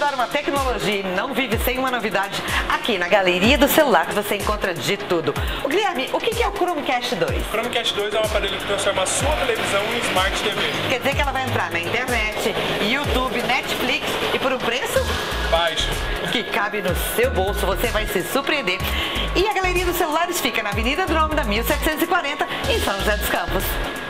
adora uma tecnologia e não vive sem uma novidade, aqui na Galeria do Celular você encontra de tudo. O Guilherme, o que é o Chromecast 2? O Chromecast 2 é um aparelho que transforma a sua televisão em Smart TV. Quer dizer que ela vai entrar na internet, YouTube, Netflix e por um preço baixo, que cabe no seu bolso, você vai se surpreender. E a Galeria dos Celulares fica na Avenida Andrômeda, 1740, em São José dos Campos.